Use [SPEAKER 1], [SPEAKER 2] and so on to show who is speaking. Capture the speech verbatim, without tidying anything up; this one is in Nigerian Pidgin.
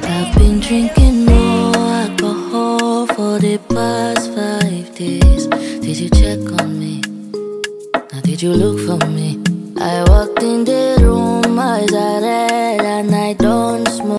[SPEAKER 1] I've been drinking more alcohol for the past five days. Did you check on me? Now did you look for me? I walked in the